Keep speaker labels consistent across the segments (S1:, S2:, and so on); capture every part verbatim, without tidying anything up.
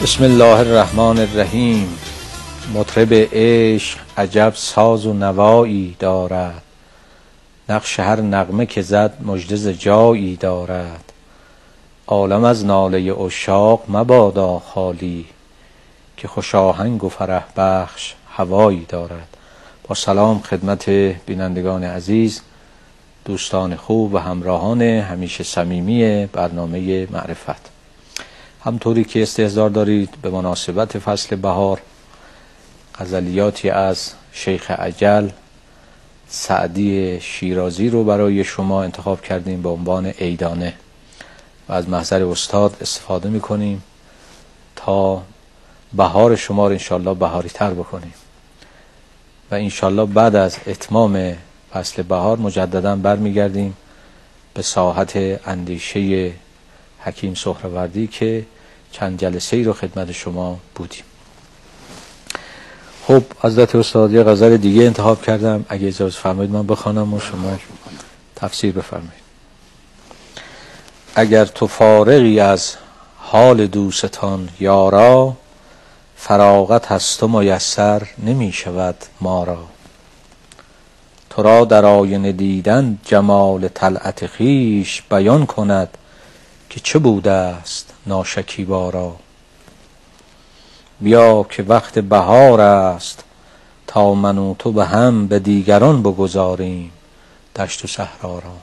S1: بسم الله الرحمن الرحیم. مطرب عشق عجب ساز و نوایی دارد، نقش هر نغمه که زد مژده ز جایی دارد. عالم از ناله عشاق مبادا خالی، که خوش آهنگ و فرح بخش هوایی دارد. با سلام خدمت بینندگان عزیز، دوستان خوب و همراهان همیشه صمیمی برنامه معرفت. همطوری که استحضار دارید به مناسبت فصل بهار غزلیاتی از شیخ اجل سعدی شیرازی رو برای شما انتخاب کردیم به عنوان عیدانه و از محضر استاد استفاده میکنیم تا بهار شما رو انشالله بهاری تر بکنیم و انشالله بعد از اتمام فصل بهار مجددا برمیگردیم به ساحت اندیشه حکیم سهروردی که چند جلسه ای رو خدمت شما بودیم. خب حضرت استاد یه غزل دیگه انتخاب کردم، اگه اجازه فرمایید من بخوانم و شما تفسیر بفرمایید. اگر تو فارغی از حال دوستان یارا، فراغت هست و میسر نمی شود ما را. تو را در آینه دیدن جمال طلعت خویش، بیان کند که چه بوده است ناشکیبا را. بیا که وقت بهار است تا من و تو به هم به دیگران بگذاریم دشت و صحرا را.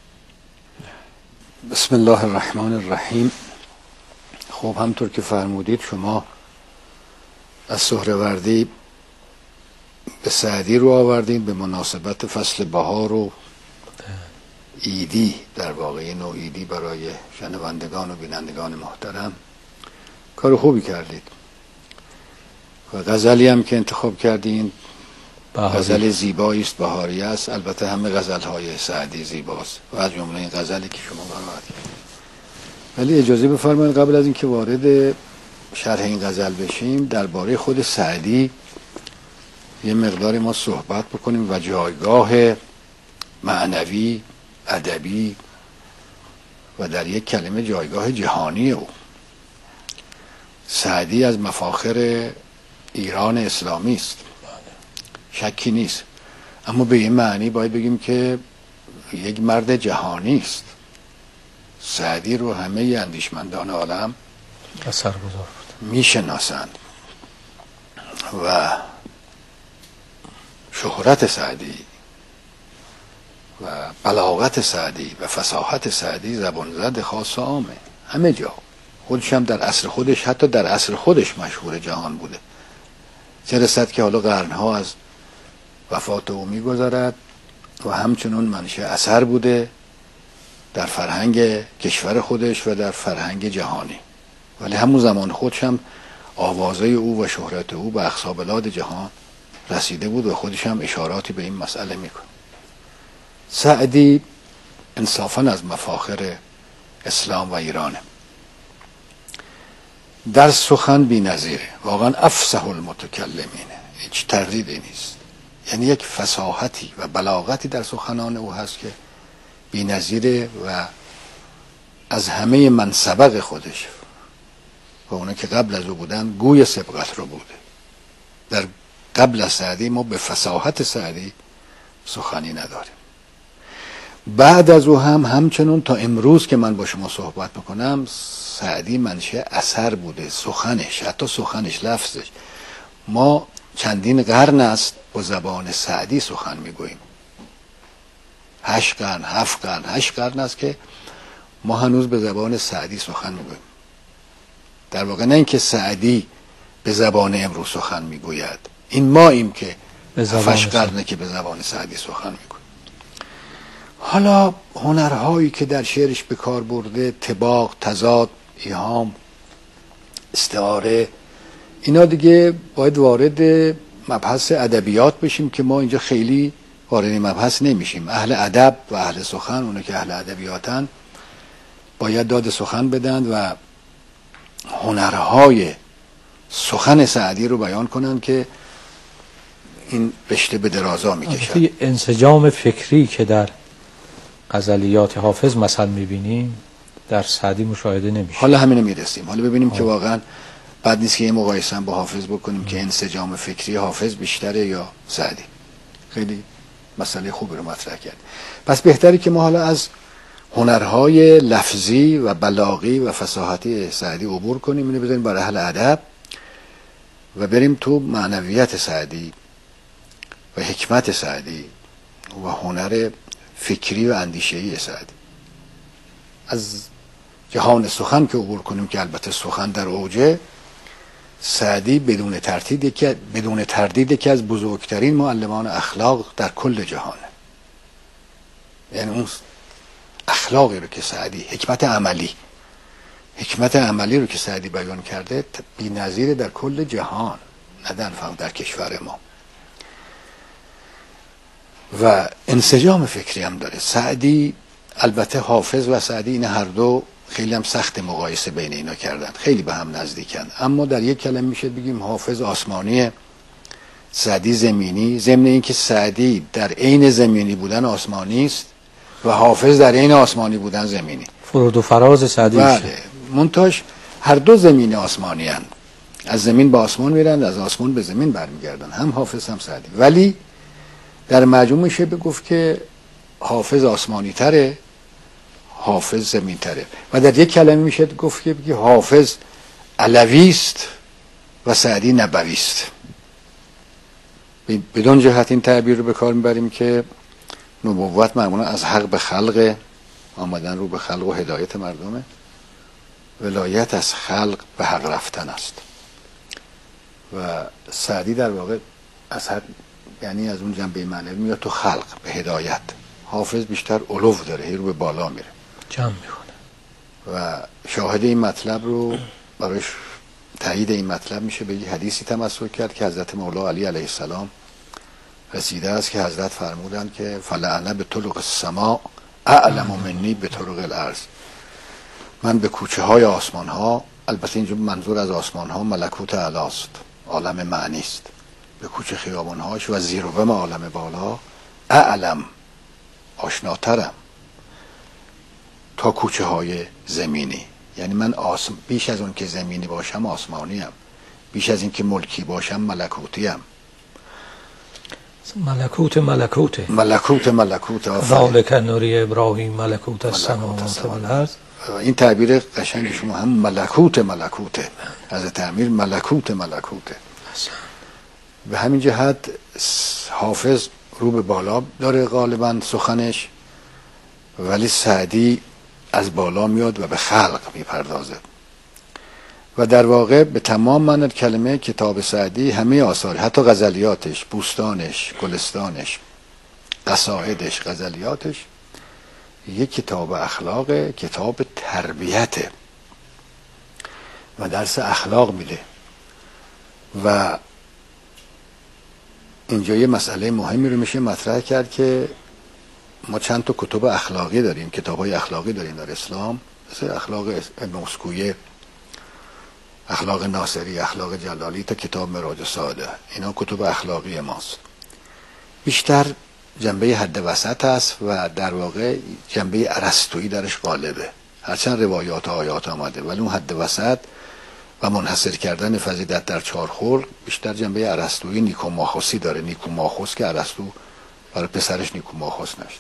S2: بسم الله الرحمن الرحیم. خب همطور که فرمودید شما از سهروردی به سعدی رو آوردین به مناسبت فصل بهار و عیدی، در واقع نوع عیدی برای شنوندگان و بینندگان محترم. کار خوبی کردید و غزلی هم که انتخاب کردین غزل زیبایی است، بهاری است. البته همه غزل‌های سعدی زیباست و از جمله این غزلی که شما برآورد کردید. ولی اجازه بفرمایید قبل از اینکه وارد شرح این غزل بشیم درباره خود سعدی یه مقداری ما صحبت بکنیم و جایگاه معنوی، ادبی و در یک کلمه جایگاه جهانی او. سعدی از مفاخر ایران اسلامی است، شکی نیست، اما به این معنی باید بگیم که یک مرد جهانی است. سعدی رو همه اندیشمندان عالم
S1: اثرگذار بود،
S2: میشناسند و شهرت سعدی و بلاغت سعدی و فصاحت سعدی زبان زد خاص و عامه، همه جا. خودش هم در عصر خودش، حتی در عصر خودش مشهور جهان بوده، چه رسد که حالا قرنها از وفات او میگذرد و همچنان منشأ اثر بوده در فرهنگ کشور خودش و در فرهنگ جهانی. ولی همون زمان خودش هم آوازه او و شهرت او به اقصا بلاد جهان رسیده بود و خودش هم اشاراتی به این مسئله میکنه. سعدی انصافاً از مفاخر اسلام و ایرانه. در سخن بی نظیره، واقعا افصح المتکلمینه، هیچ تردیدی نیست. یعنی یک فصاحتی و بلاغتی در سخنان او هست که بی نظیره و از همه من سبق خودش و اونا که قبل از او بودن گوی سبقت رو بوده. در قبل از سعدی ما به فصاحت سعدی سخنی نداریم. بعد از او هم همچنون تا امروز که من با شما صحبت میکنم سعدی منشأ اثر بوده، سخنش، حتی سخنش، لفظش. ما چندین قرن است با زبان سعدی سخن میگوییم، هشت قرن، هفت قرن، هشت قرن است که ما هنوز به زبان سعدی سخن میگوییم. در واقع نه اینکه سعدی به زبان امروز سخن میگوید، این ما ایم که هفت قرنه که به زبان سعدی سخن میگوییم. حالا هنرهایی که در شعرش به کار برده، طباق، تضاد، ایهام، استعاره، اینا دیگه باید وارد مبحث ادبیات بشیم که ما اینجا خیلی وارد مبحث نمیشیم. اهل ادب و اهل سخن، اونا که اهل ادبیاتن، باید داد سخن بدن و هنرهای سخن سعدی رو بیان کنن که این رشته به درازا میکشد.
S1: انسجام فکری که در غزلیات حافظ مثلا میبینیم در سعدی مشاهده نمیشه.
S2: حالا همینو میرسیم. حالا ببینیم آه. که واقعا بعد نیست که یه مقایسه هم با حافظ بکنیم که انسجام فکری حافظ بیشتره یا سعدی. خیلی مسئله خوبی رو مطرح کرد. پس بهتری که ما حالا از هنرهای لفظی و بلاغی و فصاحتی سعدی عبور کنیم، اینو بذاریم برای اهل ادب و بریم تو معنویت سعدی و حکمت سعدی و هنر فکری و اندیشه‌ای سعدی. از جهان سخن که عبور کنیم که البته سخن در اوجه، سعدی بدون تردید که بدون تردید که از بزرگترین معلمان اخلاق در کل جهانه. یعنی اون اخلاقی رو که سعدی، حکمت عملی حکمت عملی رو که سعدی بیان کرده بی‌نظیر در کل جهان، نه فقط در کشور ما. و انسجام فکری هم داره سعدی. البته حافظ و سعدی این هر دو خیلی هم سخت مقایسه بین اینا کردن، خیلی به هم نزدیکن، اما در یک کلمه میشه بگیم حافظ آسمانیه، سعدی زمینی، ضمن اینکه سعدی در عین زمینی بودن آسمانی است و حافظ در عین آسمانی بودن زمینی.
S1: فرود و فراز سعدی.
S2: بله، منتاش هر دو زمین آسمانی هن. از زمین به آسمان میرن، از آسمان به زمین برمیگردن، هم حافظ هم سعدی. ولی در مجموع میشه بگفت که حافظ آسمانی تره، حافظ زمین تره. و در یک کلمه میشه گفت که بگی حافظ علوی است و سعدی نبوی است. بدون جهت این تعبیر رو به کار میبریم که نبوت معمولا از حق به خلق، آمدن رو به خلق و هدایت مردمه. ولایت از خلق به حق رفتن است. و سعدی در واقع از حق، یعنی از اون جنبه معنوی میاد تو خلق به هدایت. حافظ بیشتر علو داره، هی رو به بالا میره،
S1: جمع میکنه.
S2: و شاهد این مطلب رو برایش تایید این مطلب میشه به یه حدیثی تمسک کرد که حضرت مولا علی علیه السلام رسیده است که حضرت فرمودند که فلعنه به طرق السماء اعلم منی به طرق الارض. من به کوچه های آسمان ها، البته اینجا منظور از آسمان ها ملکوت اعلاست، عالم معنی است، به کوچه خیابان هاش و زیر و بم عالم بالا اعلم، آشناترم تا کوچه های زمینی. یعنی من آسم... بیش از اون که زمینی باشم آسمانی ام، بیش از این که ملکی باشم ملکوتی ام.
S1: ملکوت ملکوت
S2: ملکوت ملکوت
S1: ذالک نوری ابراهیم ملکوت السماوات والارض.
S2: این تعبیر قشنگ شما هم ملکوت ملکوته، از تعبیر ملکوت ملکوته. به همین جهت حافظ رو به بالا داره غالبا سخنش، ولی سعدی از بالا میاد و به خلق میپردازه. و در واقع به تمام معنی کلمه کتاب سعدی همه آثار، حتی غزلیاتش، بوستانش، گلستانش، قصائدش، غزلیاتش، یک کتاب اخلاق، کتاب تربیته و درس اخلاق میده. و اینجا یه مسئله مهمی رو میشه مطرح کرد که ما چند تا کتب اخلاقی داریم، کتاب‌های اخلاقی داریم در اسلام، مثل اخلاق ابن مسکویه، اخلاق ناصری، اخلاق جلالی تا کتاب مراج ساده. اینا کتب اخلاقی ماست. بیشتر جنبه حد وسط است و در واقع جنبه ارسطویی درش غالبه، هرچند روایات و آیات آمده، ولی اون حد وسط و منحصر کردن فضیلت در چهار خلق بیشتر جنبه ارسطویی نیکوماخوسی داره. نیکوماخوس که ارسطو برای پسرش نیکوماخوس نشد.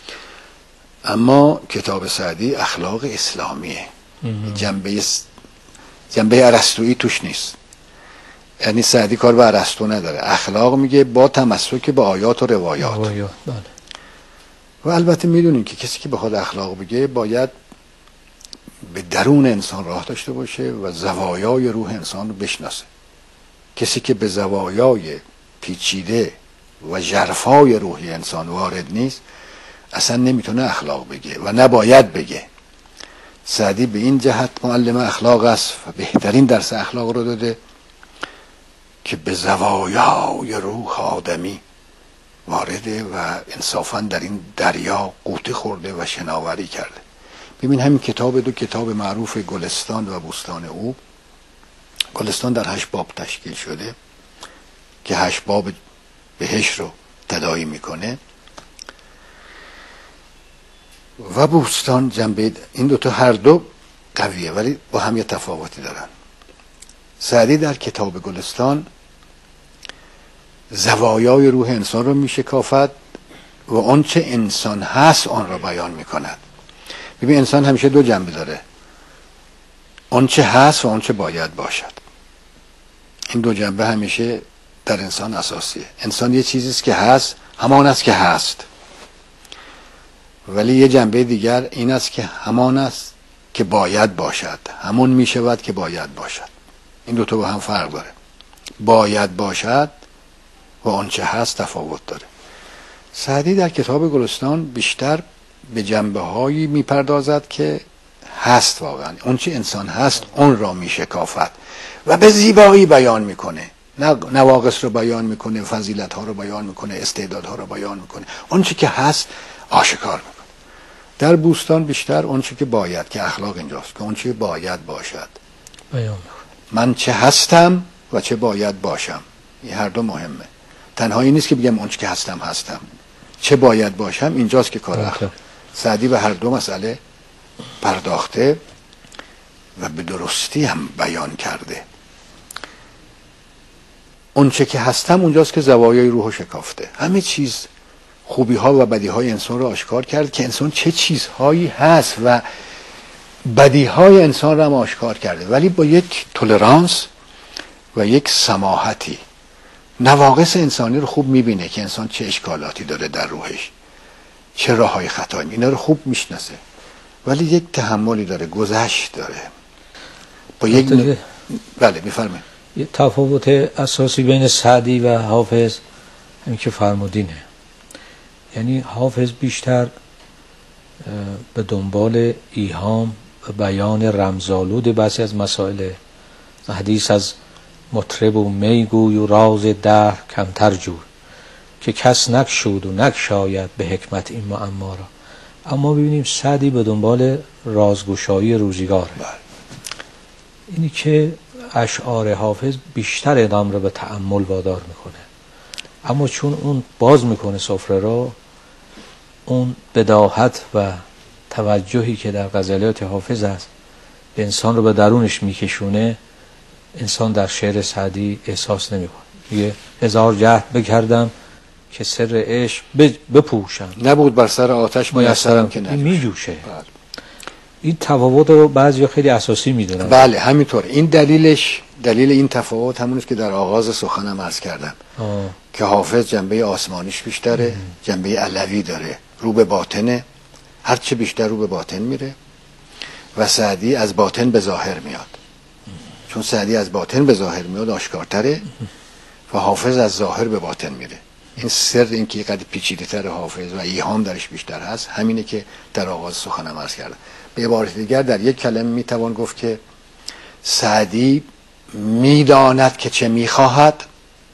S2: اما کتاب سعدی اخلاق اسلامیه، جنبه جنبه ارسطویی توش نیست. یعنی سعدی کار به ارسطو نداره، اخلاق میگه با تمسک به آیات و روایات.
S1: روایات بله.
S2: و البته میدونیم که کسی که بخواد اخلاق بگه باید به درون انسان راه داشته باشه و زوایای روح انسان رو بشناسه. کسی که به زوایای پیچیده و ژرفای روحی انسان وارد نیست اصلا نمیتونه اخلاق بگه و نباید بگه. سعدی به این جهت معلم اخلاق است و بهترین درس اخلاق رو داده که به زوایای روح آدمی وارده و انصافا در این دریا غوطه خورده و شناوری کرده. ببین همین کتاب، دو کتاب معروف گلستان و بوستان او، گلستان در هشت باب تشکیل شده که هشت باب بهشت رو تداعی میکنه و بوستان جنبه، این دوتا هر دو قویه ولی با هم یه تفاوتی دارن. سعدی در کتاب گلستان زوایای روح انسان رو میشکافد و آنچه انسان هست آن را بیان میکند. ببین انسان همیشه دو جنبه داره، آنچه هست و آنچه باید باشد. این دو جنبه همیشه در انسان اساسیه. انسان یه چیزیست که هست، همان است که هست، ولی یه جنبه دیگر این است که همان است که باید باشد، همون میشود که باید باشد. این دو تا با هم فرق داره. باید باشد و آنچه هست تفاوت داره. سعدی در کتاب گلستان بیشتر به جنبه هایی میپردازد که هست، واقعا اونچه انسان هست اون را میشکافد و به زیبایی بیان میکنه. نواقص رو بیان میکنه، فضیلت ها رو بیان میکنه، استعداد ها رو بیان میکنه، اونچه که هست آشکار میکنه. در بوستان بیشتر اونچه که باید، که اخلاق اینجاست، که اونچه باید باشد
S1: بیان.
S2: من چه هستم و چه باید باشم، این هر دو مهمه. تنهایی نیست که بگم اونچه که هستم هستم، چه باید باشم اینجاست که کار اخلاق. سعدی به هر دو مسئله پرداخته و به درستی هم بیان کرده. اونچه که هستم اونجاست که زوایای روح شکافته، همه چیز خوبی ها و بدی های انسان رو آشکار کرد که انسان چه چیزهایی هست و بدی های انسان رو هم آشکار کرده، ولی با یک تولرانس و یک سماحتی. نواقص انسانی رو خوب میبینه که انسان چه اشکالاتی داره در روحش، چه راه های خطایی، اینا رو خوب میشناسه، ولی یک تحملی داره، گذشت داره. با یک ن... بله میفرمایید.
S1: یه تفاوت اساسی بین سعدی و حافظ همین که فرمودینه. یعنی حافظ بیشتر به دنبال ایهام و بیان رمزآلود بعضی از مسائل، حدیث از مطرب و میگوی و راز دهر کمتر جوی که کس نگشود و نگشاید به حکمت این معما را. اما ببینیم سعدی به دنبال رازگشایی روزگاره. اینی که اشعار حافظ بیشتر ادام رو به تأمل وادار میکنه، اما چون اون باز میکنه سفره رو، اون بداهت و توجهی که در غزلیات حافظ است به انسان رو به درونش میکشونه، انسان در شعر سعدی احساس نمیکنه. میگه هزار جهد بکردم که سر عشق بپوشم،
S2: نبود بر سر آتش میسرم که
S1: این میجوشه. این تفاوت رو بعضی خیلی اساسی میدونن.
S2: بله همینطور. این دلیلش، دلیل این تفاوت همون است که در آغاز سخنم عرض کردم آه. که حافظ جنبه آسمانیش بیشتره، ام. جنبه علوی داره، رو به باطنه، هر چه بیشتر رو به باطن میره، و سعدی از باطن به ظاهر میاد. ام. چون سعدی از باطن به ظاهر میاد آشکارتره و حافظ از ظاهر به باطن میره. این سر این که قد پیچیده‌تر حافظ و ایهام درش بیشتر هست همینه که در آغاز سخنم عرض کردم. به عبارت دیگر در یک کلمه میتوان گفت که سعدی میداند که چه میخواهد،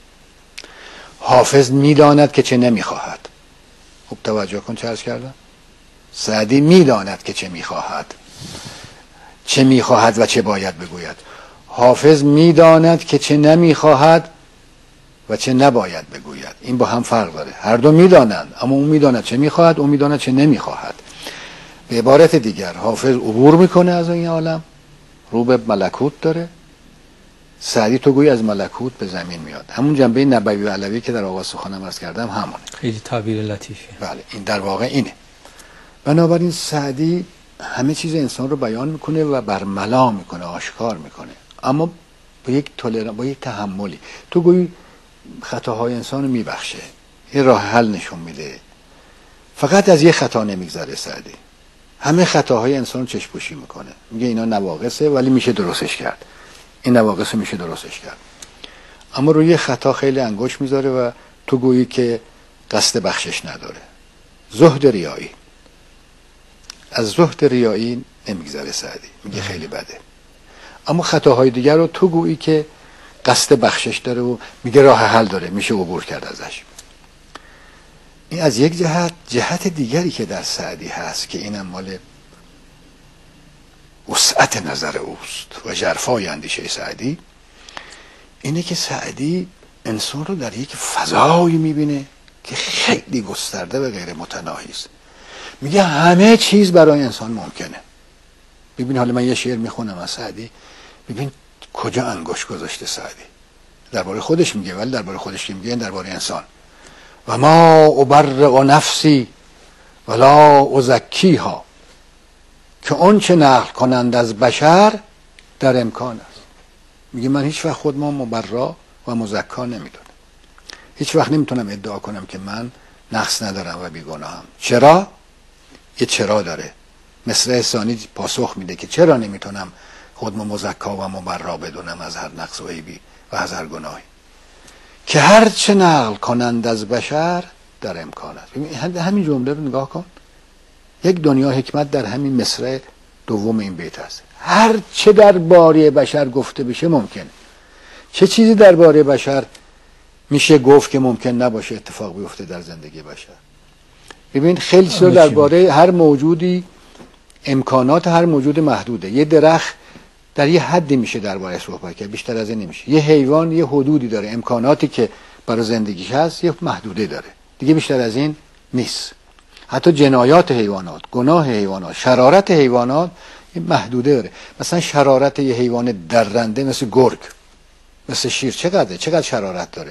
S2: حافظ میداند که چه نمیخواهد. خوب توجه کن چه عرض کردم. سعدی میداند که چه میخواهد، چه میخواهد و چه باید بگوید. حافظ میداند که چه نمیخواهد و چه نباید بگوید. این با هم فرق داره. هر دو میدانند، اما اون میداند چه میخواهد، اون میداند چه نمیخواهد. به عبارت دیگر حافظ عبور میکنه از این عالم، رو به ملکوت داره. سعدی تو گویی از ملکوت به زمین میاد. همون جنبه نبوی و علوی که در آغاز سخنم عرض کردم همونه.
S1: خیلی تعبیر لطیفه.
S2: بله این در واقع اینه. بنابراین سعدی همه چیز انسان رو بیان میکنه و برملا میکنه، آشکار میکنه، اما با یک تولرانس، با یک تحملی. تو گویی خطاهای انسان رو میبخشه، یه راه حل نشون میده. فقط از یه خطا نمیگذره سعدی، همه خطاهای انسان رو چشم‌پوشی میکنه، میگه اینا نواقصه ولی میشه درستش کرد، این نواقص میشه درستش کرد، اما روی خطا خیلی انگشت میذاره و تو گویی که قصد بخشش نداره. زهد ریایی، از زهد ریایی نمیگذره سعدی، میگه خیلی بده، اما خطاهای دیگر رو تو گویی که قصد بخشش داره و میگه راه حل داره، میشه عبور کرد ازش. این از یک جهت. جهت دیگری که در سعدی هست که اینم مال وسعت نظر اوست و ژرفای اندیشه سعدی، اینه که سعدی انسان رو در یک فضایی میبینه که خیلی گسترده و غیر متناهی است. میگه همه چیز برای انسان ممکنه. ببین حالا من یه شعر میخونم از سعدی، ببین کجا انگشت گذاشته سعدی؟ درباره خودش میگه، ولی درباره خودش که میگه درباره انسان. و ما ابرئ نفسی ولا ازکیها، که اون چه نقل کنند از بشر در امکان است. میگه من هیچ وقت خود ما مبرا و مزکا نمیدونم، هیچ وقت نمیتونم ادعا کنم که من نقص ندارم و بیگناهم. چرا؟ یه چرا داره. مصرع ثانی پاسخ میده که چرا نمیتونم خود ما مزکا و مبرا بدونم از هر نقص و عیبی و از هر گناهی، که هر چه نقل کنند از بشر در امکان است. همین جمله رو نگاه کن، یک دنیا حکمت در همین مصرع دوم این بیت است. هر چه درباره بشر گفته بشه ممکنه. چه چیزی درباره بشر میشه گفت که ممکن نباشه اتفاق بیفته در زندگی بشر؟ ببین خیلی چیزا درباره هر موجودی، امکانات هر موجود محدوده. یه درخت در یه حدی میشه درباره صحبت کرد، بیشتر از این نمیشه. یه حیوان یه حدودی داره، امکاناتی که برای زندگیش هست یه محدوده داره، دیگه بیشتر از این نیست. حتی جنایات حیوانات، گناه حیوانات، شرارت حیوانات یه محدوده داره. مثلا شرارت یه حیوان درنده مثل گرگ، مثل شیر چقدره؟ چقدر شرارت داره؟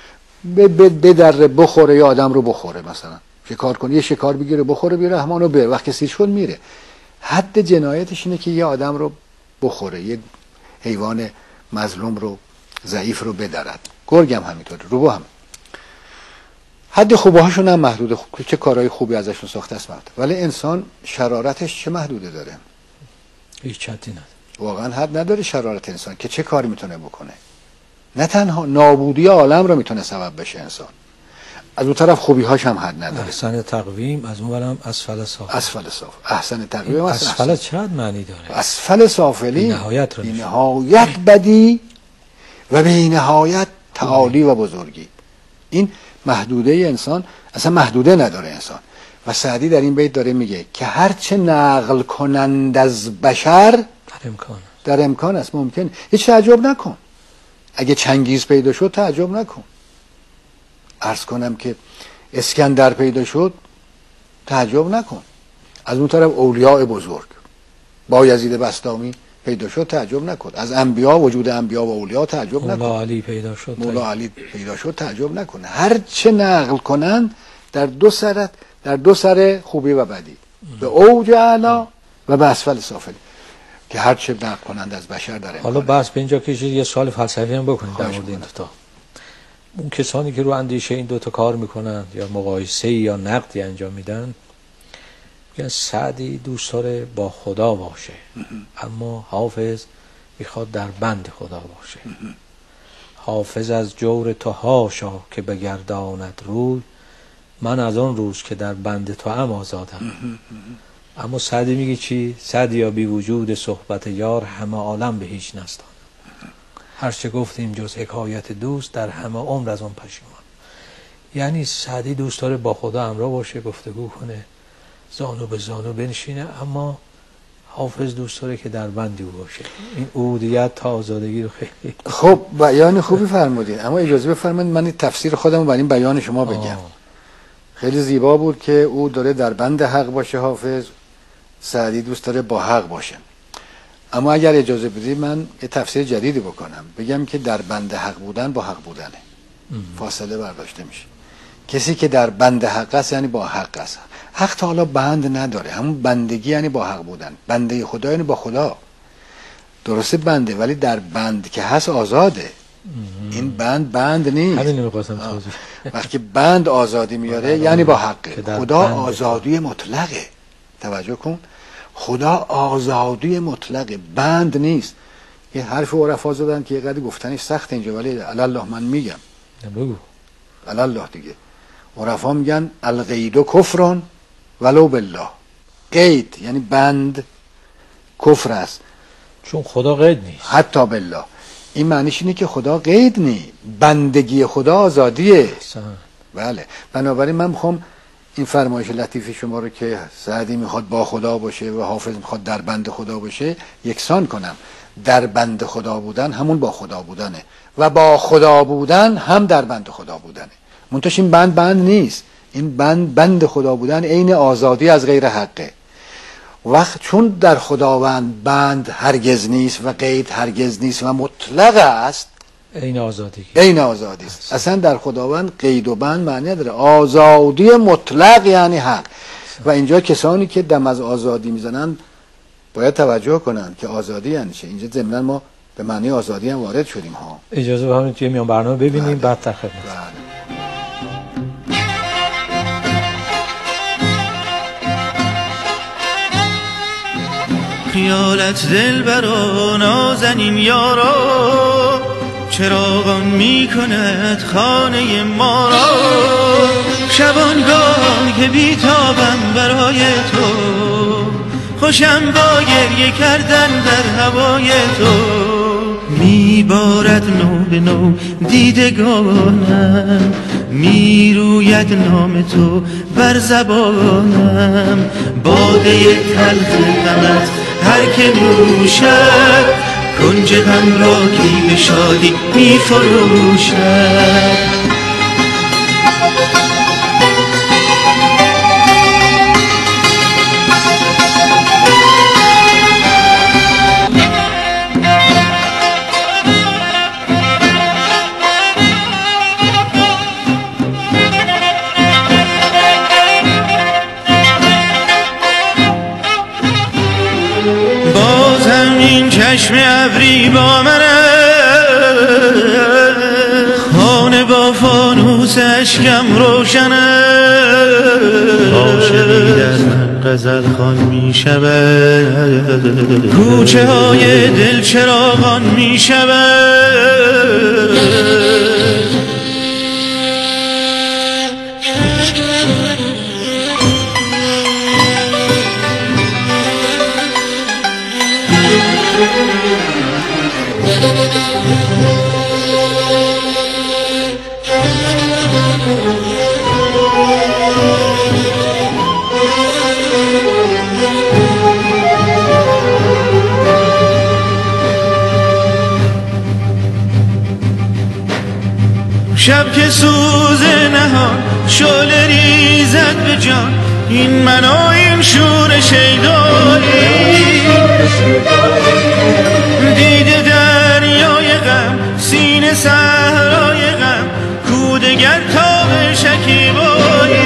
S2: بدره بخوره یا آدم رو بخوره، مثلا شکار کنه، یه شکار بگیره بخوره، بی رحمانو بره، وقتی سیر شد میره. حد جنایتش اینه که یه آدم رو بخوره، یه حیوان مظلوم رو، ضعیف رو بدرد. گرگ هم همینطوره، روباه هم. حد خوبه هاشون هم محدوده، چه کارهای خوبی ازشون ساخته است محدود. ولی انسان شرارتش چه محدوده داره؟
S1: هیچ حدی نداره. واقعا
S2: حد نداره شرارت انسان که چه کاری میتونه بکنه. نه تنها نابودی عالم رو میتونه سبب بشه انسان، از اون طرف خوبی هاش هم حد نداره.
S1: احسن تقویم، از اون برم اسفل سافل.
S2: اسفل سافل. احسن تقویم
S1: اسفل چقدر معنی داره؟
S2: اسفل سافلی
S1: نهایت رو
S2: نهایت بدی و به نهایت تعالی و بزرگی. این محدوده انسان اصلا محدوده نداره انسان. و سعدی در این بیت داره میگه که هرچه نقل کنند از بشر در
S1: امکان
S2: در امکان است، ممکن. هیچ تعجب نکن اگه چنگیز پیدا شد، تعجب نکن. عرض کنم که اسکندر پیدا شد، تعجب نکن. از اون طرف اولیاء بزرگ بایزید بسطامی پیدا شد، تعجب نکن. از انبیا، وجود انبیا و اولیاء تعجب نکن.
S1: مولا علی پیدا شد،
S2: مولا علی پیدا شد، تعجب نکن. هر چه نقل کنند در دو سر در دو سر خوبی و بدی، به اوج اعلا و به اسفل سافل، که هر چه نقل کنند از بشر در امکان.
S1: حالا بحث به اینجا که یه سوال فلسفی هم بکنید در مورد این دو تا. اون کسانی که رو اندیشه این دوتا کار میکنند یا مقایسه یا نقدی انجام میدن، میگن سعدی دوست داره با خدا باشه اما حافظ میخواد در بند خدا باشه. حافظ از جور تو هاشا که بگرداند روی، من از اون روز که در بند تو ام آزادم. اما سعدی میگه چی؟ سعدی یا بی وجود صحبت یار، همه عالم به هیچ نستان. هرچه گفتیم جز حکایت دوست، در همه عمر از اون پشیمان. یعنی سعدی دوست داره با خدا همراه باشه، گفتگو کنه، زانو به زانو بنشینه، اما حافظ دوست داره که در بندی او باشه. این عبودیت تا آزادگی رو خیلی
S2: خب بیان خوبی فرمودین. اما اجازه بفرمایید من تفسیر خودم برای این بیان شما بگم. آه. خیلی زیبا بود که او داره در بند حق باشه حافظ، سعدی دوست داره با حق باشه. اما اگر اجازه بدید من یه تفسیر جدیدی بکنم، بگم که در بند حق بودن با حق بودنه. ام. فاصله برداشته میشه. کسی که در بند حق است یعنی با حق است. حق تا حالا بند نداره، همون بندگی یعنی با حق بودن. بنده خدا یعنی با خدا. درسته بنده، ولی در بند که هست آزاده. ام. این بند بند نیست.
S1: همین نمی‌خواستم توضیح.
S2: وقتی بند آزادی میاره یعنی با حقه. خدا آزادی مطلقه. توجه کن. خدا آزادی مطلقه، بند نیست. یه حرف عرفا زدن که یه قدر گفتنش سخت اینجا، ولی الله من میگم.
S1: بگو.
S2: الله دیگه. عرفا میگن القید کفرون ولو بالله. قید یعنی بند کفر است،
S1: چون خدا قید نیست.
S2: حتی بالله. این معنیش اینه که خدا قید نیست، بندگی خدا آزادیه.
S1: سن.
S2: بله. بنابراین من میخوام این فرمایش لطیف شما رو که سعدی میخواد با خدا باشه و حافظ میخواد در بند خدا باشه یکسان کنم. در بند خدا بودن همون با خدا بودنه و با خدا بودن هم در بند خدا بودنه. منتش این بند بند نیست. این بند بند خدا بودن عین آزادی از غیر حقه. وقت چون در خداوند بند هرگز نیست و قید هرگز نیست و مطلق است،
S1: این آزادی
S2: این آزادی است. اصلا در خداوند قید و بند معنی نداره، آزادی مطلق یعنی حق. و اینجا کسانی که دم از آزادی میزنن باید توجه کنن که آزادی یعنی چه. اینجا ضمن ما به معنی آزادی هم وارد شدیم ها.
S1: اجازه بفرمایید توی میان برنامه ببینیم. بله. بعد تا خدمت.
S2: بله.
S3: خیالت دلبرا نازنین یارا، چراغان می کند خانه ما را. شبانگاه که بیتابم برای تو، خوشم با گریه کردن در هوای تو. میبارد نو به نو دیدگانم، میروید نام تو بر زبانم. باده تلخ غمت هر که نوشد، کنج غم را کی به شادی میفروشد. چشم ابری با منه، خانه با فانوس اشکم روشنه. عاشقی در من غزل خوان می شود، کوچه های دل چراغان می شود. شب که سوز نهان شعله ریزد به جان، این من و این شور شیدایی. دیده دریای غم، سینه صحرای غم، کودگر تا به شکیبایی.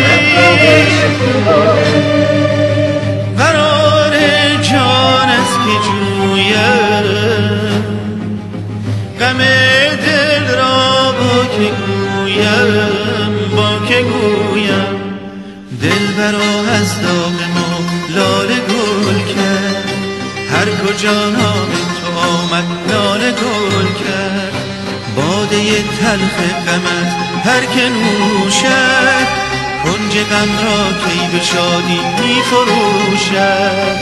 S3: قرار جان است که جویم، غم دل را با که گویم، با که گویم. دلبرا از داغ ما لاله گل کرد، هر کجا نام تو آمد لاله گل کرد. باده تلخ غمت هر که نوشد، کنج غم را کی به شادی می فروشد.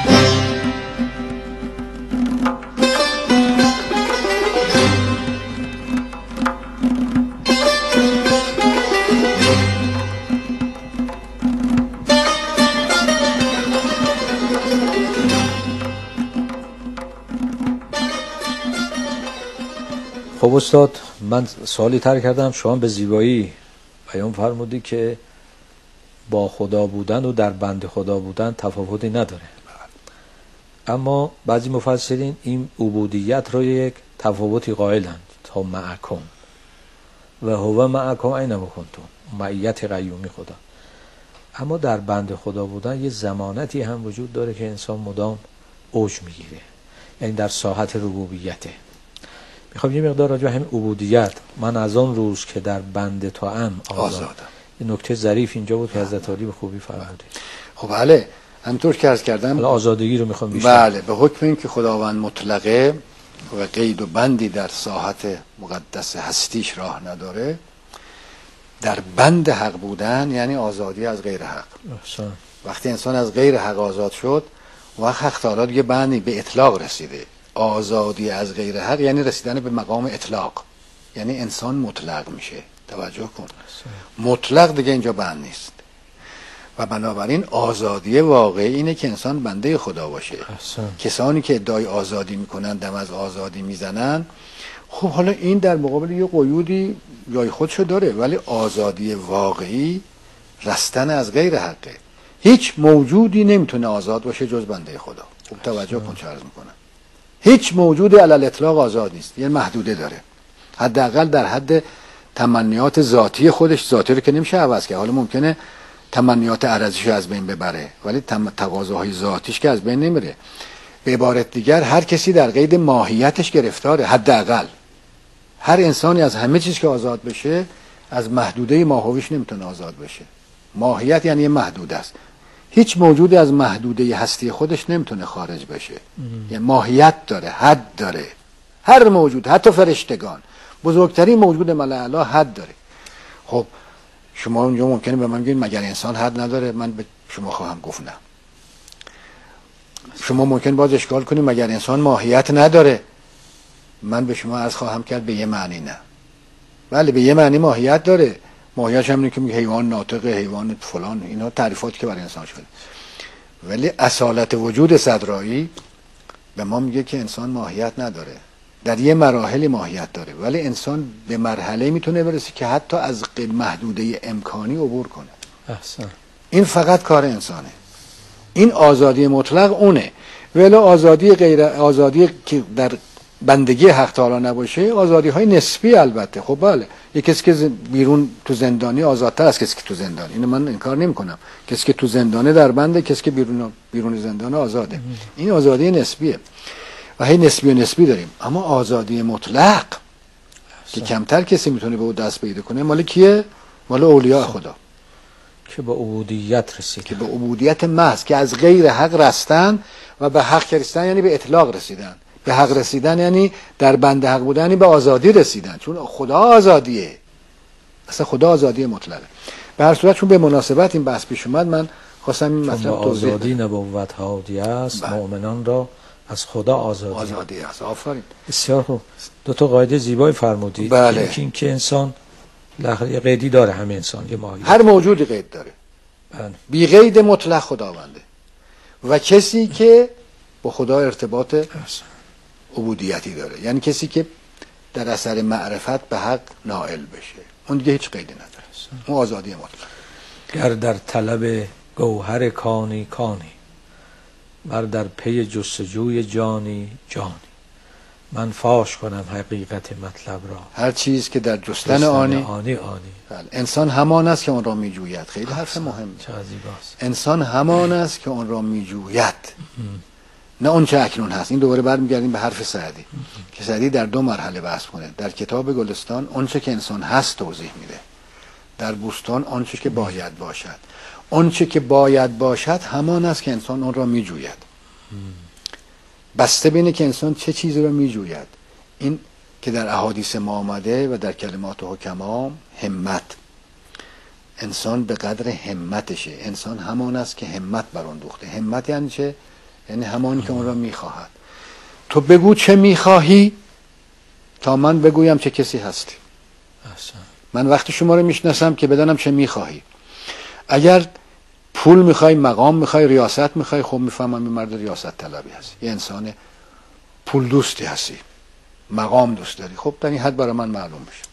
S1: خب استاد، من سوالی تر کردم، شما به زیبایی بیان فرمودی که با خدا بودن و در بند خدا بودن تفاوتی نداره. اما بعضی مفسرین این عبودیت رو یک تفاوتی قائلند، تا معکم و هو معکم اینما کنتم، معیت قیومی خدا. اما در بند خدا بودن یه ضمانتی هم وجود داره که انسان مدام اوج میگیره، یعنی در ساحت ربوبیته. میخوام یه مقدار راجع به همین عبودیت، من از آن روز که در بند تو ام آزادم. این نکته ظریف اینجا بود که حضرت علی به خوبی فرموده.
S2: خب بله، همونطور که عرض کردم،
S1: حالا آزادگی رو میخوام بیشتر.
S2: بله، به حکم این که خداوند مطلقه و قید و بندی در ساحت مقدس هستیش راه نداره، در بند حق بودن یعنی آزادی از غیر حق.
S1: احسان.
S2: وقتی انسان از غیر حق آزاد شد، وقت حق تعالی دیگه بندی به اطلاق رسیده. آزادی از غیر حق یعنی رسیدن به مقام اطلاق، یعنی انسان مطلق میشه. توجه کن، مطلق دیگه اینجا بند نیست. و بنابراین آزادی واقعی اینه که انسان بنده خدا باشه.
S1: احسان.
S2: کسانی که ادعای آزادی میکنن، دم از آزادی میزنن، خب حالا این در مقابل یه قیودی جای خودشو داره، ولی آزادی واقعی رستن از غیر حقه. هیچ موجودی نمیتونه آزاد باشه جز بنده خدا. خوب توجه کن چه عرض میکنم. هیچ موجودی علی الاطلاق آزاد نیست، یه محدوده داره، حداقل در حد تمنیات ذاتی خودش. ذاتی رو که نمیشه عوض کرد، حالا ممکنه تمنیات عرضیش از بین ببره ولی تقاضاهای ذاتیش که از بین نمیره. به عبارت دیگر هر کسی در قید ماهیتش گرفتاره. حداقل هر انسانی از همه چیز که آزاد بشه از محدوده ماهویش نمیتونه آزاد بشه. ماهیت یعنی محدود است. هیچ موجودی از محدوده هستی خودش نمیتونه خارج بشه. یعنی ماهیت داره، حد داره. هر موجود، حتی فرشتگان، بزرگترین موجود ملأ اعلی حد داره. خب شما اونجا ممکنه به من بگید مگر انسان حد نداره؟ من به شما خواهم گفت نه. شما ممکن باز اشکال کنید مگر انسان ماهیت نداره؟ من به شما عرض خواهم کرد به یه معنی نه. بله به یه معنی ماهیت داره. ماهیتش هم اینه که میگه حیوان ناطق، حیوان فلان، اینا تعریفاتی که برای انسان شده. ولی اصالت وجود صدرایی به ما میگه که انسان ماهیت نداره. در یه مراحل ماهیت داره ولی انسان به مرحله میتونه برسه که حتی از محدوده امکانی عبور کنه.
S1: احسن.
S2: این فقط کار انسانه. این آزادی مطلق اونه. ولی آزادی غیر آزادی که در بندگی حق تعالی نباشه آزادی های نسبی البته. خب بله یک کسی که بیرون تو زندانی آزادتر از کسی که تو زندان، اینو من انکار نمی کنم. کسی که تو زندانه در بنده، کسی که بیرون بیرون زندان آزاده. این آزادی نسبیه و هی نسبی و نسبی داریم. اما آزادی مطلق که کمتر کسی میتونه به او دست پیدا کنه مال کیه؟ مال اولیاء خدا
S1: که به عبودیت رسیدن،
S2: که به عبودیت محض، که از غیر حق رستن و به حق رسیدن یعنی به اطلاق رسیدن. به حق رسیدن یعنی در بند حق بودن یعنی به آزادی رسیدن، چون خدا آزادیه. اصلا خدا آزادی مطلقه. به هر صورت چون به مناسبت این بحث پیش اومد من خواستم این مطلب توضیح بدم.
S1: آزادی نبوت هادی است، مؤمنان را از خدا آزادی
S2: آزادی است. آفرین.
S1: بسیار خوب. دو تا قاعده زیبایی فرمودید.
S2: بله.
S1: یکی این که انسان لحظه قیدی داره، همه انسان یه ماهیت،
S2: هر موجودی قید داره.
S1: بله.
S2: بی قید مطلق خداونده و کسی که با خدا ارتباط عبودیتی داره، یعنی کسی که در اثر معرفت به حق نائل بشه، اون دیگه هیچ قیدی نداره. اون آزادی مطلق.
S1: گر در طلب گوهر کانی کانی، بر در پی جستجوی جانی جانی، من فاش کنم حقیقت مطلب را.
S2: هر چیز که در جستن آنی
S1: آنی آنی.
S2: بله. انسان همان است که اون را میجوید. خیلی حرف مهم.
S1: چه زیباست.
S2: انسان همان است که اون را میجوید، نه اون چه اکنون هست. این دوباره برمیگردیم به حرف سعدی که سعدی در دو مرحله بحث کنه. در کتاب گلستان اون چه که انسان هست توضیح میده، در بوستان اون چه که باید باشد. اون چه که باید باشد همان است که انسان اون را میجوید. بسته بینه که انسان چه چیزی را میجوید. این که در احادیث ما آمده و در کلمات حکما، همت. انسان به قدر همتشه. انسان همان است که همت بر آن دوخته. همت یعنی چه؟ یعنی همانی که اون را میخواهد. تو بگو چه میخواهی تا من بگویم چه کسی هستی.
S1: احسن.
S2: من وقتی شما رو میشناسم که بدانم چه میخواهی. اگر پول میخوای، مقام میخوای، ریاست میخوای، خب میفهمم این مرد ریاست طلبی هستی، یه انسان پول دوستی هستی، مقام دوست داری. خب در این حد برای من معلوم بشه.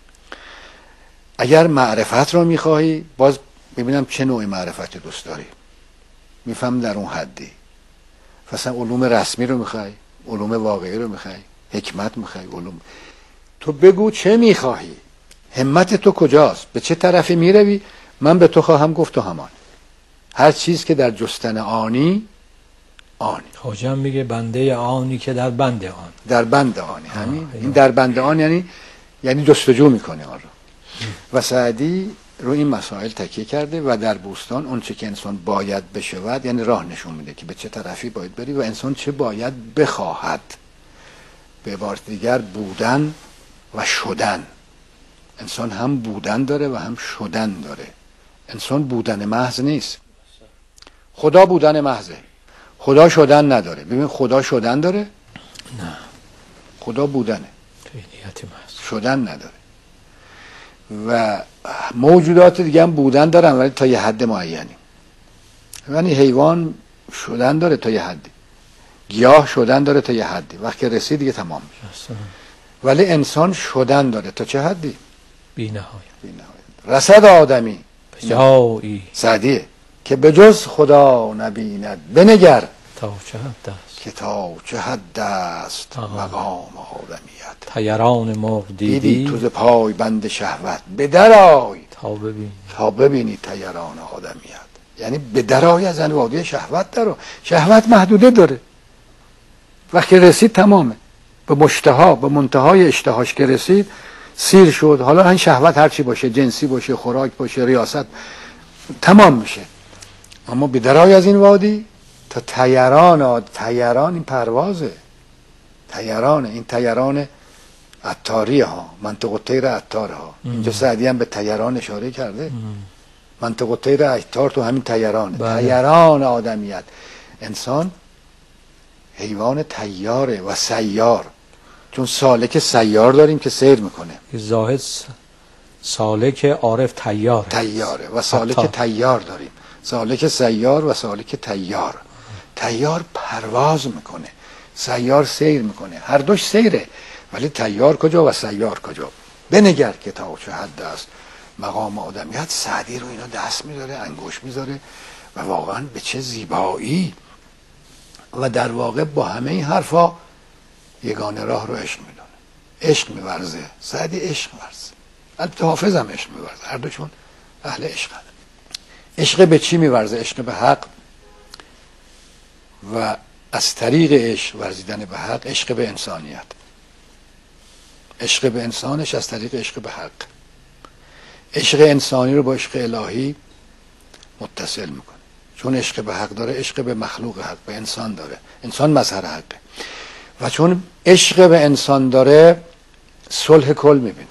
S2: اگر معرفت رو میخواهی، باز ببینم چه نوع معرفت دوست داری، میفهم در اون حدی. مثلا علوم رسمی رو میخوای، علوم واقعی رو میخوای، حکمت میخوای، علوم. تو بگو چه میخواهی، همت تو کجاست، به چه طرفی میروی، من به تو خواهم گفت تو همان. هر چیز که در جستن آنی آنی.
S1: خواجه میگه بنده آنی که در بند آن.
S2: در بند آنی. همین. این در بند آن یعنی یعنی جستجو میکنه آن رو. و سعدی رو این مسائل تکیه کرده و در بوستان اون چه که انسان باید بشود یعنی راه نشون میده که به چه طرفی باید بری و انسان چه باید بخواهد. به عبارت دیگر بودن و شدن. انسان هم بودن داره و هم شدن داره. انسان بودن محض نیست. خدا بودن محضه. خدا شدن نداره. ببین خدا شدن داره؟
S1: نه.
S2: خدا بودنه.
S1: فعلیت محض.
S2: شدن نداره. و موجودات دیگه هم بودن دارن ولی تا یه حد معینی. یعنی حیوان شدن داره تا یه حدی. گیاه شدن داره تا یه حدی. وقتی رسید دیگه تمام میشه. ولی انسان شدن داره تا چه حدی؟
S1: بی نهایت.
S2: بی نهایت. رسد آدمی
S1: جایی
S2: سعدیه که به جز خدا نبیند. بنگر
S1: تا چه حد است
S2: که تا چه حد است مقام آدمیت.
S1: طیران مرغ
S2: دیدی
S1: دیدی
S2: تو ز پای بند شهوت، به درآی
S1: تا ببین
S2: تا ببینی طیران آدمیت. یعنی به درآی از وادی شهوت درو. شهوت محدوده داره، وقتی رسید تمامه، به مشتها به منتهای اشتهاش که رسید سیر شد. حالا این شهوت هرچی باشه، جنسی باشه، خوراک باشه، ریاست، تمام میشه. اما به درآی از این وادی تا طیران آد. طیران این پروازه، طیران این طیران عطاری ها، منطق الطیر عطار ها. اینجا سعدی هم به طیران اشاره کرده. منطق الطیر عطار تو همین طیرانه. طیران آدمیت. انسان حیوان طیاره و سیار، چون سالک سیار داریم که سیر میکنه.
S1: زاهد سالک، عارف طیار
S2: طیاره و سالک طیار داریم. سالک سیار و سالک طیار. طیار پرواز میکنه، سیار سیر میکنه. هر دوش سیره، ولی طیار کجا و سیار کجا؟ بنگر که تا چه حد است مقام آدمیت. سعدی رو اینا دست میذاره، انگوش میذاره و واقعا به چه زیبایی. و در واقع با همه این حرفا یگانه راه رو عشق میدونه، عشق میورزه. سعدی عشق میورزه، البته حافظ هم عشق میورزه، هر دوشون اهل عشقن. عشق به چی میورزه؟ عشق به حق، و از طریق عشق ورزیدن به حق عشق به انسانیت. عشق به انسانش از طریق عشق به حق. عشق انسانی رو با عشق الهی متصل میکنه، چون عشق به حق داره، عشق به مخلوق حق، به انسان داره. انسان مظهر حقه، و چون عشق به انسان داره صلح کل میبینه.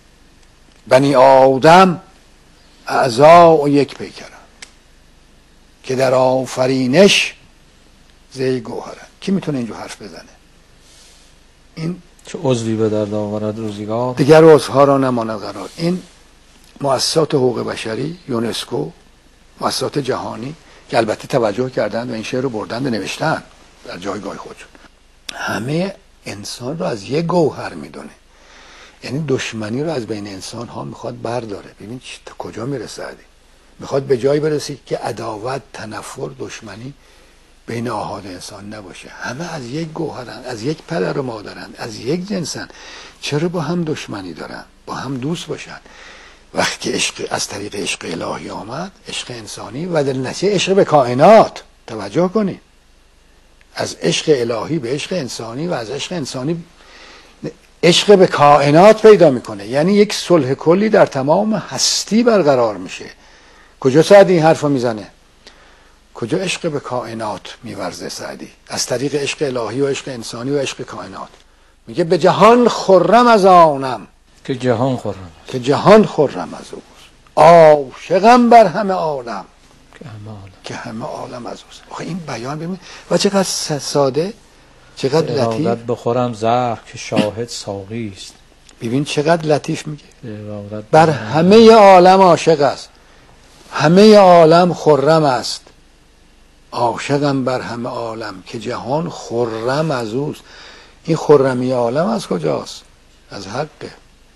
S2: بنی آدم اعضا و یک پیکرن که در آفرینش زی گوهرن. کی میتونه اینجا حرف بزنه؟ این
S1: چه عضوی به درد آورد روزگار،
S2: دیگر عضوها را نماند قرار. این مؤسسات حقوق بشری، یونسکو، مؤسسات جهانی که البته توجه کردن و این شعر رو بردن و نوشتن در جایگاه خودشون، همه انسان رو از یک گوهر میدونه. یعنی دشمنی رو از بین انسان ها میخواد برداره. ببین تا کجا میرسه. میخواد به جایی برسی که عداوت، تنفر، دشمنی بین آحاد انسان نباشه. همه از یک گوهرن، از یک پدر و مادرن، از یک جنسن. چرا با هم دشمنی دارن؟ با هم دوست باشن. وقتی عشق از طریق عشق الهی آمد، عشق انسانی و در نتیجه عشق به کائنات، توجه کنید، از عشق الهی به عشق انسانی و از عشق انسانی عشق به کائنات پیدا میکنه. یعنی یک صلح کلی در تمام هستی برقرار میشه. کجا سعدی این حرفو میزنه؟ کجا عشق به کائنات میورزه سعدی؟ از طریق عشق الهی و عشق انسانی و عشق کائنات. میگه به جهان خرم از آنم
S1: که جهان خرم
S2: که جهان خرم از اوست. عاشقم بر همه عالم
S1: که همه عالم
S2: که همه عالم از اوست. آخه این بیان ببین و چقدر ساده، چقدر لطیف.
S1: بخورم زهر که شاهد ساقی است.
S2: ببین چقدر لطیف میگه.
S1: بر
S2: بر همه عالم عاشق است، همه عالم خرم است. عاشقم بر همه عالم که جهان خرم از اوست. این خرمی عالم از کجاست؟ از حقه.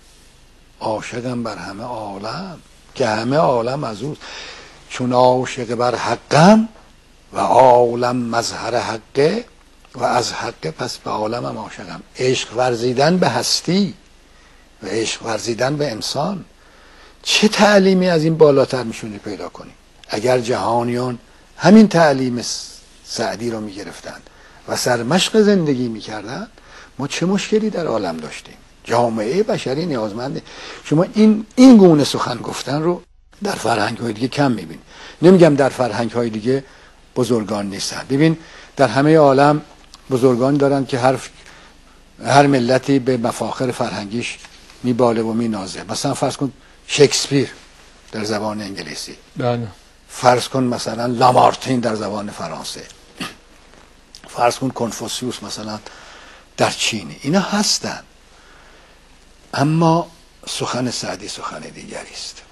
S2: عاشقم بر همه عالم که همه عالم از اوست. چون عاشق بر حقم و عالم مظهر حقه و از حقه، پس به عالمم عاشقم. عشق ورزیدن به هستی و عشق ورزیدن به انسان، چه تعلیمی از این بالاتر میشونه پیدا کنیم؟ اگر جهانیان همین تعلیم سعدی رو میگرفتن و سرمشق زندگی میکردن، ما چه مشکلی در عالم داشتیم؟ جامعه بشری نیازمنده. شما این این گونه سخن گفتن رو در فرهنگ های دیگه کم میبینید. نمیگم در فرهنگ های دیگه بزرگان نیستن. ببین در همه عالم بزرگان دارن که هر هر ملتی به مفاخر فرهنگیش میباله و مینازه. مثلا فرض کن شکسپیر در زبان انگلیسی،
S1: بله.
S2: فرض کن مثلا لامارتین در زبان فرانسه، فرض کن کنفوسیوس مثلا در چینی. اینا هستن، اما سخن سعدی سخن دیگری است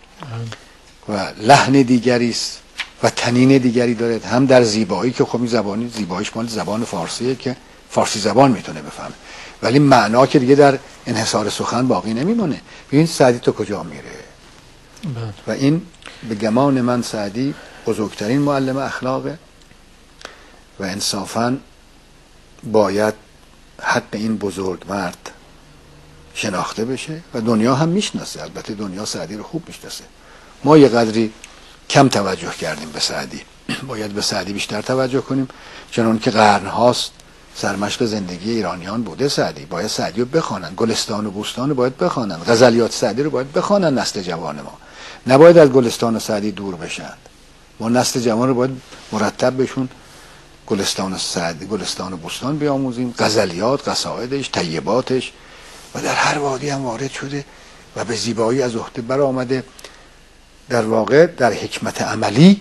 S2: و لحن دیگری است و تنین دیگری داره. هم در زیبایی که خب این زبانی زیباییش مال زبان فارسیه که فارسی زبان میتونه بفهمه، ولی معنا که دیگه در انحصار سخن باقی نمیمونه. ببین سعدی تو کجا میره. و این به گمان من سعدی بزرگترین معلم اخلاقه و انصافاً باید حق این بزرگ مرد شناخته بشه و دنیا هم میشناسه. البته دنیا سعدی رو خوب میشناسه. ما یه قدری کم توجه کردیم به سعدی، باید به سعدی بیشتر توجه کنیم، چنان که قرنهاست سرمشق زندگی ایرانیان بوده سعدی. باید سعدی رو بخوانن، گلستان و بوستان رو باید بخوانن، غزلیات سعدی رو باید بخوانن نسل جوان ما. نباید از گلستان و سعدی دور بشن. ما نسل جوان رو باید مرتب بهشون گلستان و سعدی، گلستان و بوستان بیاموزیم، غزلیات، قصائدش، طیباتش، و در هر وادی هم وارد شده و به زیبایی از عهده برآمده. در واقع در حکمت عملی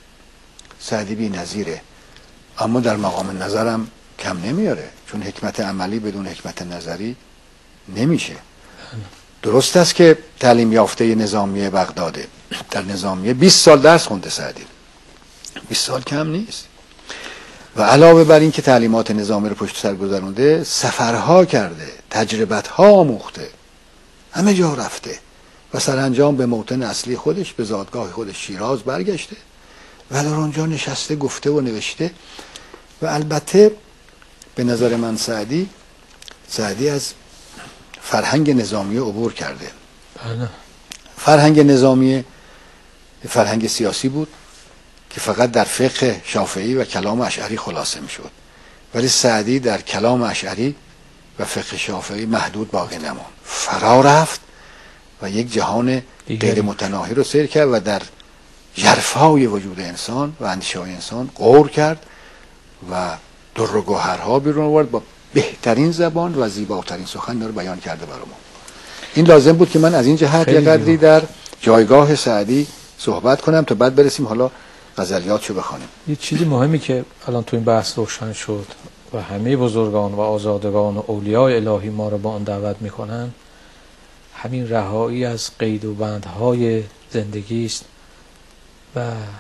S2: سعدی بی‌نظیره، اما در مقام نظرم کم نمیاره، چون حکمت عملی بدون حکمت نظری نمیشه. درست است که تعلیم یافته نظامیه بغداده، در نظامیه بیست سال درس خونده سعدی، بیست سال کم نیست. و علاوه بر این که تعلیمات نظامی رو پشت سر گذرونده، سفرها کرده، تجربتها آموخته، همه جا رفته و سرانجام به موطن اصلی خودش، به زادگاه خودش شیراز برگشته و در آنجا نشسته گفته و نوشته. و البته به نظر من سعدی سعدی از فرهنگ نظامی عبور کرده.
S1: بله.
S2: فرهنگ نظامی فرهنگ سیاسی بود که فقط در فقه شافعی و کلام اشعری خلاصه می شد، ولی سعدی در کلام اشعری و فقه شافعی محدود باقی نماند، فرا رفت و یک جهان غیر متناهی رو سیر کرد و در ژرفای وجود انسان و اندیشه های انسان غور کرد و در و گوهرها بیرون آورد، با بهترین زبان و زیباترین سخن رو بیان کرده برای ما. این لازم بود که من از این جهت یک قدری در جایگاه سعدی صحبت کنم تا بعد برسیم حالا غزلیاتشو بخوانیم.
S1: یه چیزی مهمی که الان تو این بحث روشن شد و همه بزرگان و آزادگان و اولیای الهی ما رو با آن دعوت میکنن، همین رهایی از قید و بندهای زندگی است و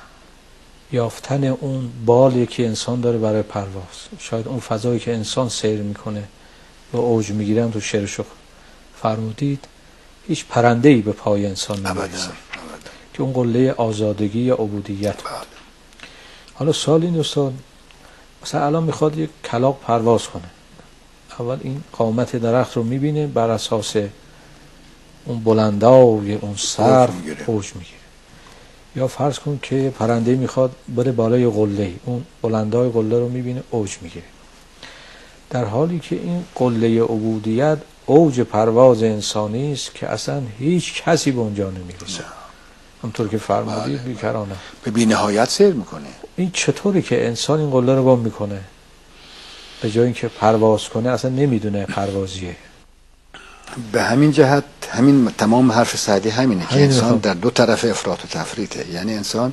S1: یافتن اون بالی که انسان داره برای پرواز. شاید اون فضایی که انسان سیر میکنه و اوج میگیره، تو شعرشو فرمودید، هیچ پرنده‌ای به پای انسان نمیرسه که اون قله آزادگی یا عبودیت. حالا سوال این دوستان، مثلا الان میخواد یک کلاغ پرواز کنه، اول این قامت درخت رو میبینه، بر اساس اون بلندای اون سر اوج میگیره. یا فرض کن که پرنده میخواد بره بالای قله، اون بلندای قله رو میبینه، اوج میگیره. در حالی که این قله عبودیت اوج پرواز انسانی است که اصلا هیچ کسی به اونجا نمیرسه. همونطور که فرمودید بیکرانه
S2: به بی نهایت سیر میکنه.
S1: این چطوری که انسان این قله رو گم میکنه، به جای اینکه پرواز کنه اصلا نمیدونه پروازیه؟
S2: به همین جهت همین تمام حرف سعدی همینه که انسان در دو طرف افراط و تفریطه. یعنی انسان،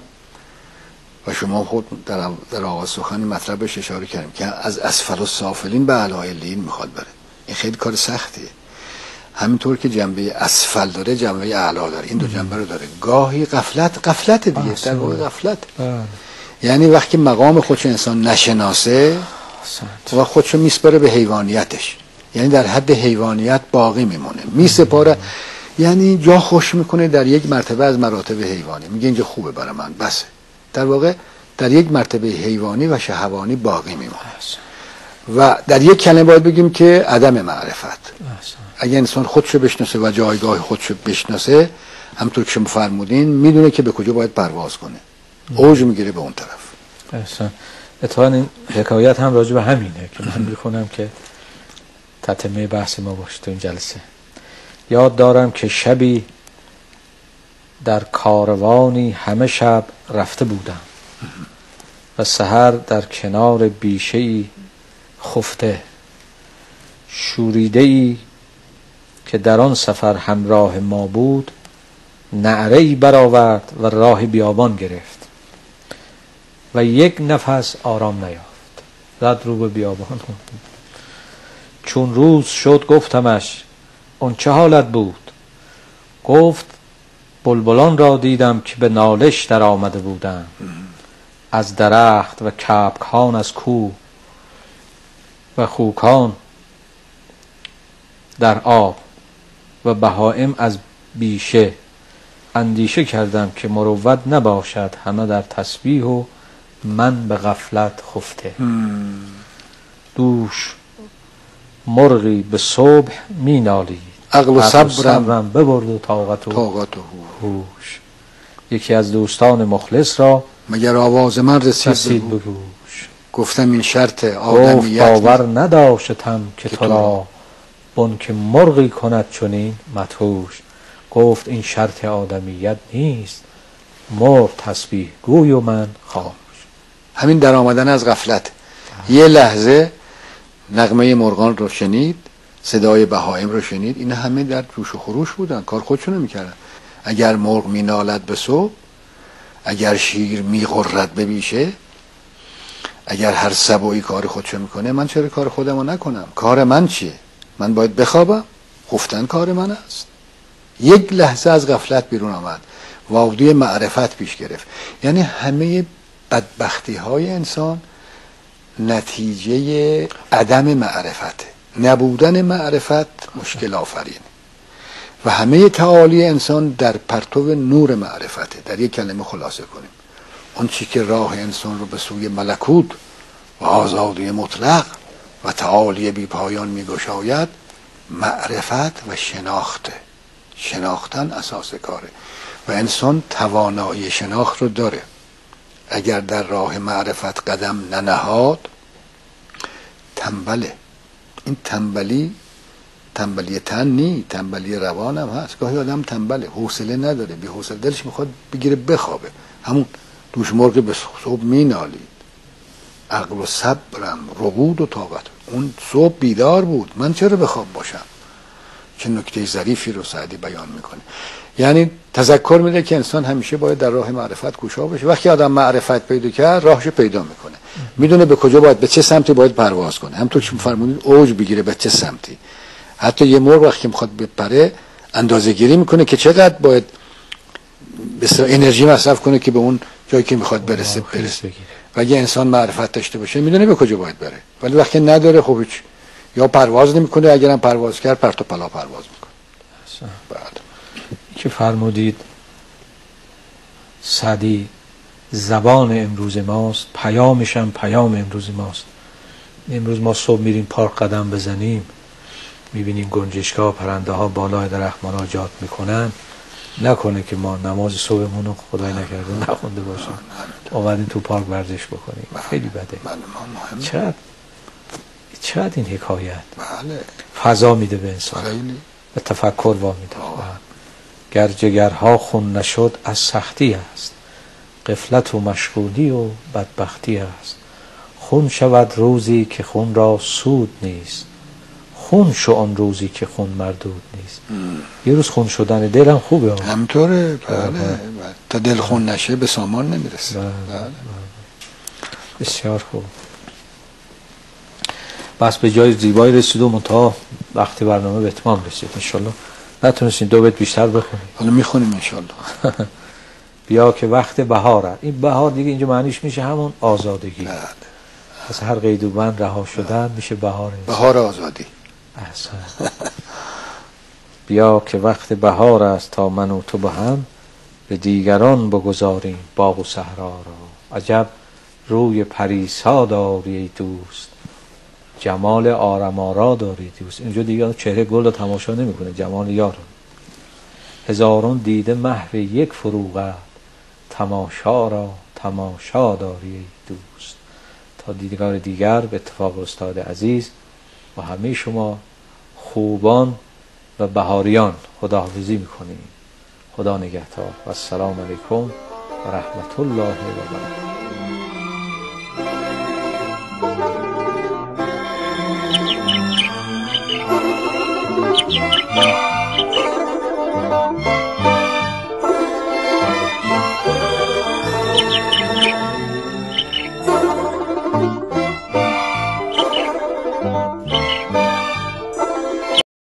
S2: و شما خود در در آغاز سخنی مطلبش اشاره کردیم، که از اسفل السافلین به اعلی الین میخواد بره. این خیلی کار سختیه. همینطور که جنبه اسفل داره جنبه اعلی داره، این دو جنبه رو داره. گاهی غفلت غفلت دیگه در واقع غفلت. یعنی وقتی مقام خودش انسان نشناسه و خودشو میسپاره به حیوانیتش، یعنی در حد حیوانیت باقی میمونه، میسپاره، یعنی جا خوش میکنه در یک مرتبه از مراتب حیوانی، میگه اینجا خوبه برای من، بسه. در واقع در یک مرتبه حیوانی و شهوانی باقی میمونه. و در یک کلمه باید بگیم که عدم معرفت. اگه انسان خودشو بشناسه و جایگاه خودشو بشناسه، همونطور که شما فرمودین، میدونه که به کجا باید پرواز کنه، اوج میگیره به اون طرف.
S1: احسن. اتفاقا این حکایت هم راجع به همینه که من میخونم که تتمه بحث ما باشه تو این جلسه. یاد دارم که شبی در کاروانی همه شب رفته بودم و سحر در کنار بیشه‌ای خفته، شوریده‌ای که در آن سفر همراه ما بود نعره‌ای برآورد و راه بیابان گرفت و یک نفس آرام نیافت، زد رو به بیابان. چون روز شد گفتمش اون چه حالت بود؟ گفت بلبلان را دیدم که به نالش در آمده بودند، از درخت و کبکان از کوه و خوکان در آب و بهائم از بیشه اندیشه کردم که مروت نباشد همه در تسبیح و من به غفلت خفته. دوش مرغی به صبح می نالید،
S2: عقل و صبرم
S1: ببرد و طاقت و
S2: طاقت و
S1: هوش. یکی از دوستان مخلص را
S2: مگر آواز من رسید,
S1: رسید به گوش.
S2: گفتم این شرط
S1: گفت
S2: آدمیت
S1: باور نداشتم که
S2: که
S1: تو را بن که مرغی کند چنین مدهوش. گفت این شرط آدمیت نیست، مرغ تسبیح گوی و من خاموش.
S2: همین در آمدن از غفلت. یه لحظه نغمه مرغان رو شنید، صدای بهائم رو شنید، این همه در جوش و خروش بودن، کار خودشونو میکردن. اگر مرغ مینالد به صبح، اگر شیر میغرد به بیشه، اگر هر سبویی کار خودشو میکنه، من چرا کار خودمو نکنم؟ کار من چیه؟ من باید بخوابم؟ گفتن کار من است. یک لحظه از غفلت بیرون آمد، وادی معرفت پیش گرفت. یعنی همه بدبختی های انسان نتیجه عدم معرفته. نبودن معرفت مشکل آفرینه و همه تعالی انسان در پرتو نور معرفته. در یک کلمه خلاصه کنیم، اون چی که راه انسان رو به سوی ملکوت و آزادی مطلق و تعالی بی پایان می گشاید، معرفت و شناخته. شناختن اساس کاره و انسان توانایی شناخت رو داره. اگر در راه معرفت قدم ننهاد تنبله. این تنبلی تنبلی تن نی، تنبلی روان هم هست. گاهی آدم تنبله، حوصله نداره، بی حوصله، دلش میخواد بگیره بخوابه. همون دوش مرغ به صبح مینالید، عقل و صبرم ربود و طاقت. اون صبح بیدار بود، من چرا بخواب باشم؟ چه نکته ظریفی رو سعدی بیان میکنه. یعنی تذکر میده که انسان همیشه باید در راه معرفت گوشا بشه. وقتی آدم معرفت پیدا کرد، راهشو پیدا میکنه، میدونه به کجا باید، به چه سمتی باید پرواز کنه. همونطور که فرمودید اوج بگیره به چه سمتی. حتی یه مرغ وقتی میخواد بپره اندازه گیری میکنه که چقدر باید به انرژی مصرف کنه که به اون جایی که میخواد برسه برسه. و اگه انسان معرفت داشته باشه میدونه به کجا باید بره. ولی وقتی نداره، خب هیچ، یا پرواز نمیکنه، اگرم پرواز کرد پرت و پلا پرواز میکنه. بعد
S1: که فرمودید سعدی زبان امروز ماست، پیامش هم پیام امروز ماست. امروز ما صبح میریم پارک قدم بزنیم، میبینیم گنجشک‌ها، پرنده ها بالای درخت مناجات میکنن. نکنه که ما نماز صبحمون رو خدای نکرده نخونده باشیم، اومدیم تو پارک ورزش بکنیم. خیلی بده. چقدر چقدر این حکایت
S2: بله
S1: فضا میده به انسان و تفکر وا میده. گر جگرها خون نشد از سختی است، غفلت و مشغولی و بدبختی است. خون شود روزی که خون را سود نیست، خون شو آن روزی که خون مردود نیست. ام. یه روز خون شدن دلم خوبه.
S2: همطوره. بله. تا دل خون نشه به سامان نمیرسه. بله. بله.
S1: بسیار خوب. بس به جای زیبایی رسیدم تا وقتی برنامه به اتمام رسید. انشالله نتونستیم دو بیت بیشتر بخونیم.
S2: حالا میخونیم انشالله.
S1: بیا که وقت بهاره. این بهار دیگه اینجا معنیش میشه همون آزادگی.
S2: بله.
S1: از هر قید و بند رها شدن میشه بهار.
S2: بهار آزادی.
S1: احسن. بیا که وقت بهار است تا من و تو با هم به دیگران بگذاریم باغ و صحرا را. عجب روی پریسا داری ای دوست، جمال آرمارا داری دوست. اینجا دیگه چهره گل رو تماشا نمیکنه، جمال یار. هزاران دیده محو یک فروغت، تماشا را تماشا داری ای دوست. تا دیدگار دیگر به اتفاق استاد عزیز و همه شما خوبان و بهاریان خداحافظی میکنیم. خدا نگهدار و السلام علیکم و رحمت الله و برکاته.